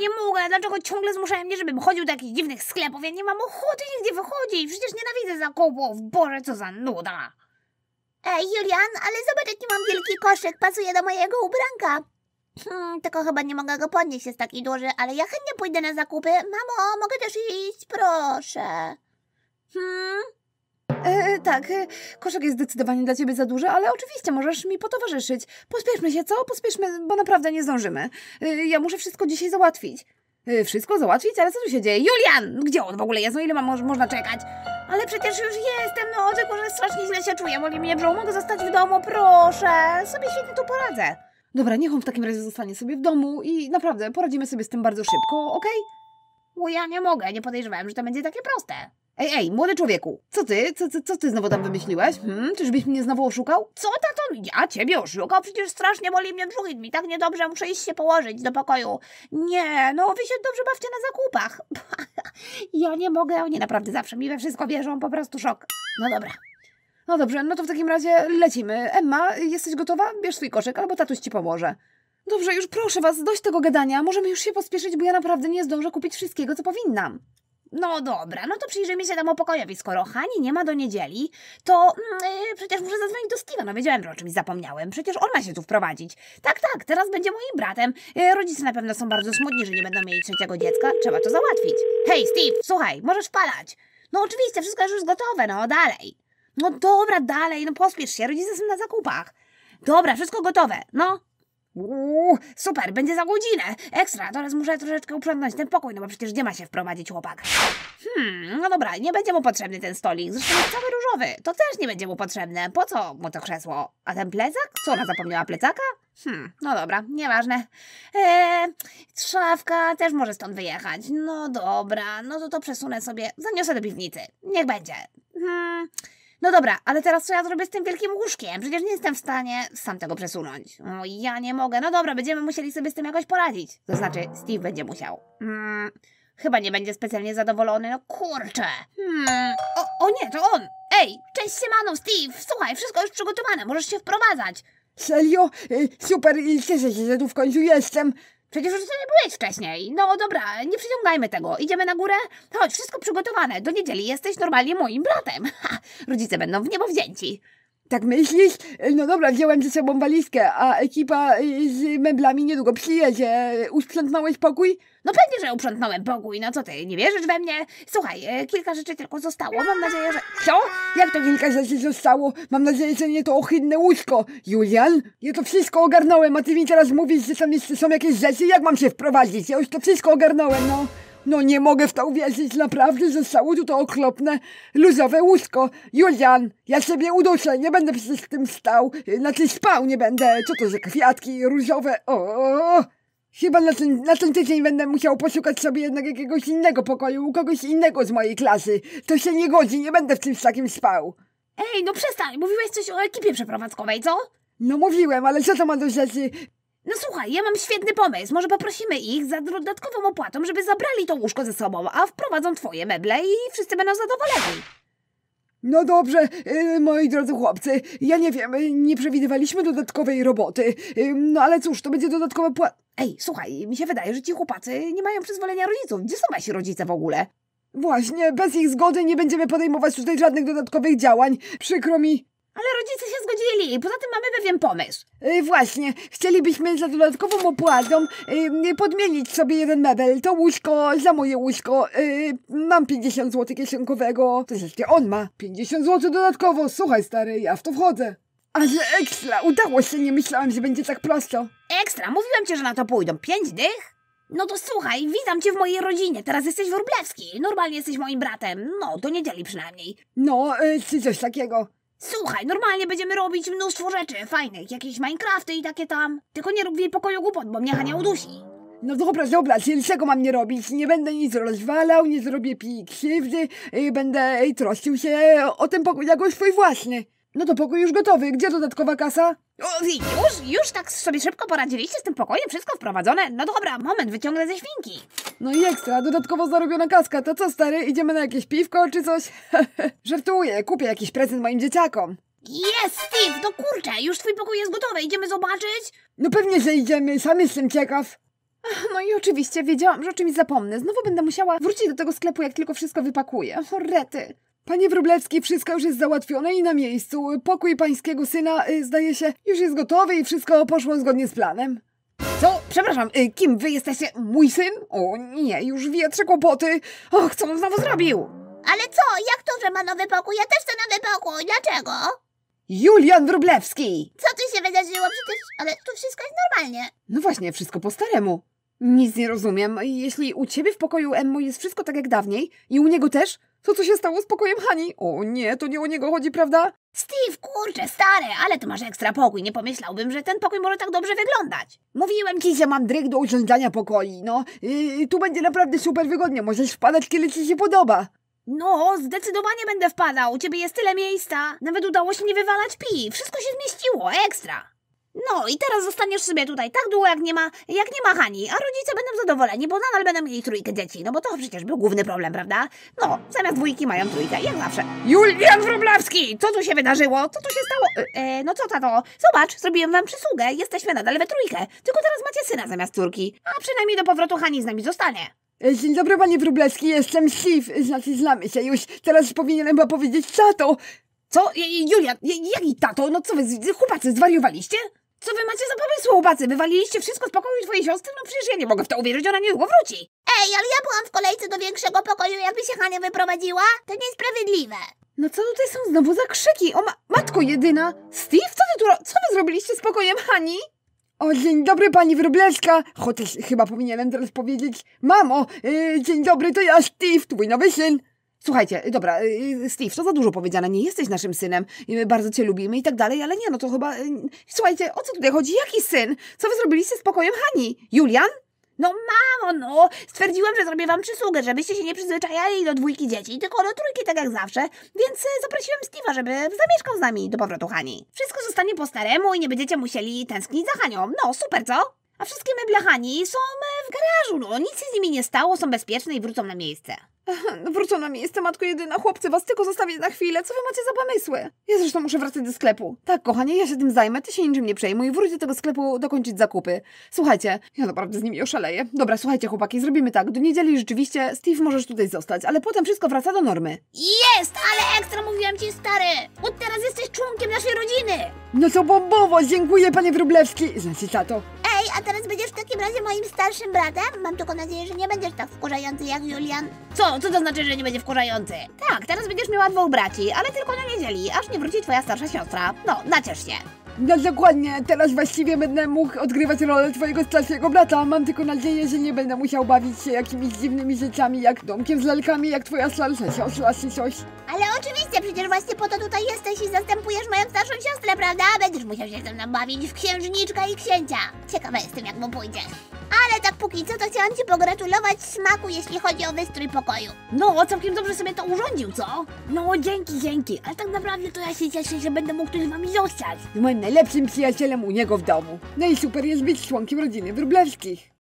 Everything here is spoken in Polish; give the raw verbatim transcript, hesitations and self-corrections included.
nie mogę, dlaczego ciągle zmuszają mnie, żebym chodził do jakichś dziwnych sklepów? Ja nie mam ochoty nigdzie wychodzić, przecież nienawidzę zakupów. Boże, co za nuda. Ej, Julian, ale zobacz, jaki mam wielki koszyk, pasuje do mojego ubranka. Hmm, tylko chyba nie mogę go podnieść, jest taki duży, ale ja chętnie pójdę na zakupy. Mamo, mogę też iść, proszę. Hmm? E, tak, e, koszyk jest zdecydowanie dla ciebie za duży, ale oczywiście możesz mi potowarzyszyć. Pospieszmy się, co? Pospieszmy, bo naprawdę nie zdążymy. E, ja muszę wszystko dzisiaj załatwić. E, wszystko załatwić? Ale co tu się dzieje? Julian! Gdzie on w ogóle jest? No ile ma, mo można czekać? Ale przecież już jestem, no, tylko że strasznie źle się czuję. Boli mnie brzuch, mogę zostać w domu, proszę. Sobie świetnie tu poradzę. Dobra, niech on w takim razie zostanie sobie w domu i naprawdę poradzimy sobie z tym bardzo szybko, okej? Bo ja nie mogę, nie podejrzewałem, że to będzie takie proste. Ej, ej, młody człowieku, co ty? Co, co, co ty znowu tam wymyśliłeś? Hmm? Czyżbyś mnie znowu oszukał? Co, tato? Ja ciebie oszukał? Przecież strasznie boli mnie brzuch i mi tak niedobrze, muszę iść się położyć do pokoju. Nie, no wy się dobrze bawcie na zakupach. Ja nie mogę, oni naprawdę zawsze mi we wszystko wierzą, po prostu szok. No dobra. No dobrze, no to w takim razie lecimy. Emma, jesteś gotowa? Bierz swój koszyk, albo tatuś ci pomoże. Dobrze, już proszę was, dość tego gadania. Możemy już się pospieszyć, bo ja naprawdę nie zdążę kupić wszystkiego, co powinnam. No dobra, no to przyjrzyjmy się temu pokojowi. Skoro Hani nie ma do niedzieli, to yy, przecież muszę zadzwonić do Steve'a. No wiedziałem, że o czymś zapomniałem. Przecież on ma się tu wprowadzić. Tak, tak, teraz będzie moim bratem. Yy, rodzice na pewno są bardzo smutni, że nie będą mieli trzeciego dziecka. Trzeba to załatwić. Hej, Steve, słuchaj, możesz wpadać. No oczywiście, wszystko jest już gotowe, no dalej. No dobra, dalej, no pospiesz się, rodzice są na zakupach. Dobra, wszystko gotowe, no. Uuu, super, będzie za godzinę. Ekstra, teraz muszę troszeczkę uprzątnąć ten pokój, no bo przecież gdzie ma się wprowadzić chłopak? Hmm, no dobra, nie będzie mu potrzebny ten stolik, zresztą jest cały różowy. To też nie będzie mu potrzebne. Po co mu to krzesło? A ten plecak? Co, ona zapomniała plecaka? Hmm, no dobra, nieważne. Eee, szafka też może stąd wyjechać. No dobra, no to to przesunę sobie, zaniosę do piwnicy. Niech będzie. Hmm... No dobra, ale teraz co ja zrobię z tym wielkim łóżkiem? Przecież nie jestem w stanie sam tego przesunąć. O, ja nie mogę. No dobra, będziemy musieli sobie z tym jakoś poradzić. To znaczy, Steve będzie musiał. Hmm, chyba nie będzie specjalnie zadowolony. No kurczę. Hmm, o, o nie, to on. Ej, cześć siemano, Steve. Słuchaj, wszystko już przygotowane. Możesz się wprowadzać. Serio? Super, i cieszę się, że tu w końcu jestem. Przecież już to nie byłeś wcześniej. No dobra, nie przyciągajmy tego. Idziemy na górę? Chodź, wszystko przygotowane. Do niedzieli jesteś normalnie moim bratem. Ha, rodzice będą w niebo wzięci. Tak myślisz? No dobra, wziąłem ze sobą walizkę, a ekipa z meblami niedługo przyjedzie. Usprzątnąłeś pokój? No pewnie, że uprzątnąłem pokój. No co ty, nie wierzysz we mnie? Słuchaj, e, kilka rzeczy tylko zostało. Mam nadzieję, że... Co? Jak to kilka rzeczy zostało? Mam nadzieję, że nie to ohydne łóżko. Julian? Ja to wszystko ogarnąłem, a ty mi teraz mówisz, że tam jeszcze są jakieś rzeczy? Jak mam się wprowadzić? Ja już to wszystko ogarnąłem, no. No nie mogę w to uwierzyć, naprawdę zostało tu to okropne, luzowe łóżko. Julian, ja sobie uduszę, nie będę przecież w tym stał. Znaczy spał nie będę. Co to za kwiatki różowe? O, chyba na ten, na ten tydzień będę musiał poszukać sobie jednak jakiegoś innego pokoju, u kogoś innego z mojej klasy. To się nie godzi, nie będę w czymś takim spał. Ej, no przestań, mówiłeś coś o ekipie przeprowadzkowej, co? No mówiłem, ale co to ma do rzeczy? No słuchaj, ja mam świetny pomysł. Może poprosimy ich za dodatkową opłatą, żeby zabrali to łóżko ze sobą, a wprowadzą twoje meble i wszyscy będą zadowoleni. No dobrze, yy, moi drodzy chłopcy, ja nie wiem, yy, nie przewidywaliśmy dodatkowej roboty, yy, no ale cóż, to będzie dodatkowa płata. Ej, słuchaj, mi się wydaje, że ci chłopacy nie mają przyzwolenia rodziców. Gdzie są wasi rodzice w ogóle? Właśnie, bez ich zgody nie będziemy podejmować tutaj żadnych dodatkowych działań, przykro mi. Ale rodzice się zgodzili, poza tym mamy pewien pomysł. Yy, właśnie, chcielibyśmy za dodatkową opłatą yy, podmienić sobie jeden mebel, to łóżko za moje łóżko. Yy, mam pięćdziesiąt złotych kieszonkowego, to jeszcze on ma pięćdziesiąt złotych dodatkowo. Słuchaj stary, ja w to wchodzę. A że ekstra, udało się, nie myślałam, że będzie tak prosto. Ekstra, mówiłem ci, że na to pójdą. Pięć dych? No to słuchaj, witam cię w mojej rodzinie, teraz jesteś Wróblewski, normalnie jesteś moim bratem, no do niedzieli przynajmniej. No, yy, czy coś takiego. Słuchaj, normalnie będziemy robić mnóstwo rzeczy fajnych, jakieś Minecrafty i takie tam. Tylko nie rób w jej pokoju głupot, bo mnie Hania udusi. No dobra, dobra, czyli czego mam nie robić? Nie będę nic rozwalał, nie zrobię pi krzywdy, yy, będę yy, troszczył się o ten pokój jako swój własny. No to pokój już gotowy, gdzie dodatkowa kasa? O, już, już tak sobie szybko poradziliście z tym pokojem? Wszystko wprowadzone? No dobra, moment, wyciągnę ze świnki. No i ekstra, dodatkowo zarobiona kaska, to co stary, idziemy na jakieś piwko czy coś? Żartuję, kupię jakiś prezent moim dzieciakom. Jest, Steve, no kurczę, już twój pokój jest gotowy, idziemy zobaczyć? No pewnie, że idziemy, sam jestem ciekaw. No i oczywiście wiedziałam, że o czymś zapomnę. Znowu będę musiała wrócić do tego sklepu, jak tylko wszystko wypakuję. O rety. Panie Wróblewski, wszystko już jest załatwione i na miejscu. Pokój pańskiego syna, y, zdaje się, już jest gotowy i wszystko poszło zgodnie z planem. Co? Przepraszam, y, kim wy jesteście? Mój syn? O nie, już wietrzę kłopoty. Och, co on znowu zrobił? Ale co? Jak to, że ma nowy pokój? Ja też chcę nowy pokój. Dlaczego? Julian Wróblewski! Co tu się wydarzyło? Przecież... Ale tu wszystko jest normalnie. No właśnie, wszystko po staremu. Nic nie rozumiem. Jeśli u ciebie w pokoju, Emmo, jest wszystko tak jak dawniej i u niego też, to co się stało z pokojem Hani? O nie, to nie o niego chodzi, prawda? Steve, kurczę, stary, ale ty masz ekstra pokój. Nie pomyślałbym, że ten pokój może tak dobrze wyglądać. Mówiłem ci, że mam dryg do urządzania pokoi, no. Yy, tu będzie naprawdę super wygodnie, możesz wpadać, kiedy ci się podoba. No, zdecydowanie będę wpadał. U ciebie jest tyle miejsca. Nawet udało się nie wywalać pi. Wszystko się zmieściło, ekstra. No i teraz zostaniesz sobie tutaj tak długo, jak nie ma, jak nie ma Hani, a rodzice będą zadowoleni, bo nadal będą mieli trójkę dzieci, no bo to przecież był główny problem, prawda? No, zamiast dwójki mają trójkę, jak zawsze. Julian Wróblewski! Co tu się wydarzyło? Co tu się stało? E, e, no co tato? Zobacz, zrobiłem wam przysługę, jesteśmy nadal we trójkę, tylko teraz macie syna zamiast córki, a przynajmniej do powrotu Hani z nami zostanie. Dzień dobry, panie Wróblewski, jestem Steve, znaczy znamy się już, teraz powinienem chyba powiedzieć tato. Co? Julian, jaki tato? No co wy, chłopacy, zwariowaliście? Co wy macie za pomysły, chłopacy? Wywaliliście wszystko z pokoju twojej siostry? No przecież ja nie mogę w to uwierzyć, ona niedługo wróci. Ej, ale ja byłam w kolejce do większego pokoju, jakby się Hania wyprowadziła. To niesprawiedliwe. No co tutaj są znowu za krzyki? O ma matko jedyna! Steve, co ty tu ro co wy zrobiliście z pokojem Hani? O, dzień dobry, pani Wróblewska, chociaż chyba powinienem teraz powiedzieć, mamo, yy, dzień dobry, to ja Steve, twój nowy syn. Słuchajcie, dobra, Steve, to za dużo powiedziane, nie jesteś naszym synem, bardzo cię lubimy i tak dalej, ale nie, no to chyba... Słuchajcie, o co tutaj chodzi? Jaki syn? Co wy zrobiliście z pokojem Hani? Julian? No mamo, no, stwierdziłam, że zrobię wam przysługę, żebyście się nie przyzwyczajali do dwójki dzieci, tylko do trójki tak jak zawsze, więc zaprosiłem Steve'a, żeby zamieszkał z nami do powrotu Hani. Wszystko zostanie po staremu i nie będziecie musieli tęsknić za Hanią, no super, co? A wszystkie meble Hani są w garażu, no, nic się z nimi nie stało, są bezpieczne i wrócą na miejsce. No wrócą na miejsce, matko jedyna, chłopcy, was tylko zostawię na chwilę, co wy macie za pomysły? Ja zresztą muszę wracać do sklepu. Tak, kochanie, ja się tym zajmę, ty się niczym nie przejmuj, wróć do tego sklepu dokończyć zakupy. Słuchajcie, ja naprawdę z nimi oszaleję. Dobra, słuchajcie chłopaki, zrobimy tak, do niedzieli rzeczywiście, Steve możesz tutaj zostać, ale potem wszystko wraca do normy. Jest, ale ekstra mówiłam ci, stary. Od teraz jesteś członkiem naszej rodziny. No to bombowo, dziękuję, panie Wróblewski, znaczy tato. Ej, a teraz będziesz w takim razie moim starszym bratem? Mam tylko nadzieję, że nie będziesz tak wkurzający jak Julian. Co? Co to znaczy, że nie będzie wkurzający? Tak, teraz będziesz miała dwóch braci, ale tylko na niedzieli, aż nie wróci twoja starsza siostra. No, naciesz się. No dokładnie, teraz właściwie będę mógł odgrywać rolę twojego starszego brata. Mam tylko nadzieję, że nie będę musiał bawić się jakimiś dziwnymi rzeczami, jak domkiem z lalkami, jak twoja starsza siostra czy coś. Ale oczywiście, przecież właśnie po to tutaj jesteś i zastępujesz moją starszą siostrę, prawda? Będziesz musiał się ze mną bawić w księżniczka i księcia. Ciekawa jestem, jak mu pójdzie. Ale tak póki co, to chciałam ci pogratulować smaku, jeśli chodzi o wystrój pokoju. No, całkiem dobrze sobie to urządził, co? No, dzięki, dzięki, ale tak naprawdę to ja się cieszę, że będę mógł tu z wami zostać. Z moim najlepszym przyjacielem u niego w domu. No i super jest być członkiem rodziny Wróblewskich.